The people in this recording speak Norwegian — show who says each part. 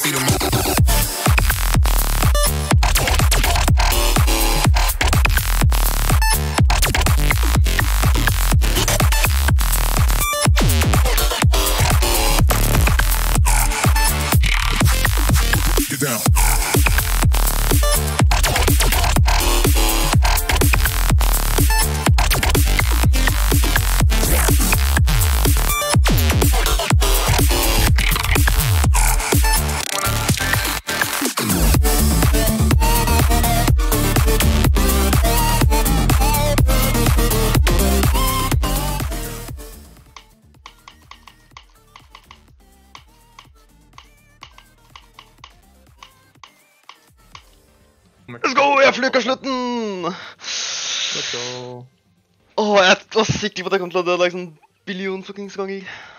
Speaker 1: Let's go! Jeg flyker slutten!
Speaker 2: Let's go.
Speaker 1: Åh, jeg var sikker på at jeg kom til å dø like sånn billion fuckings ganger.